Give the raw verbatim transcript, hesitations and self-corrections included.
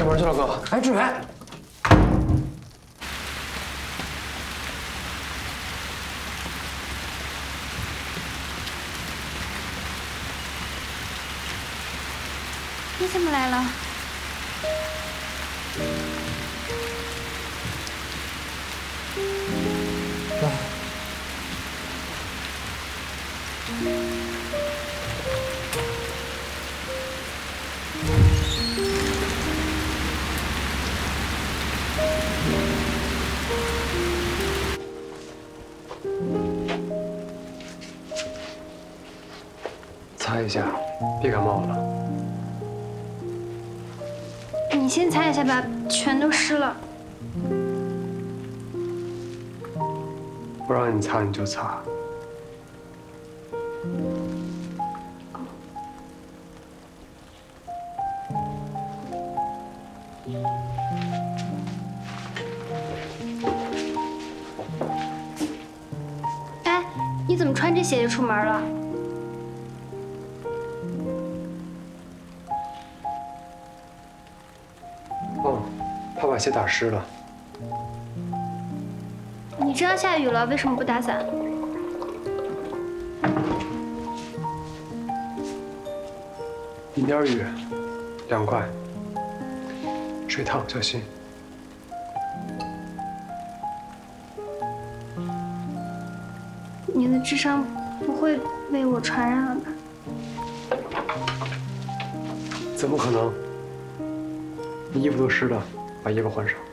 干嘛去了，哥？哎，志伟， 你怎么来了？ 来。 擦一下，别感冒了。 你先擦一下吧，全都湿了。 不让你擦你就擦。 哎，你怎么穿这鞋就出门了？ 哦，怕把鞋打湿了。 你知道下雨了，为什么不打伞？ 淋点雨，凉快。水烫，小心。 你的智商不会被我传染了吧？ 怎么可能？你衣服都湿了，把衣服换上。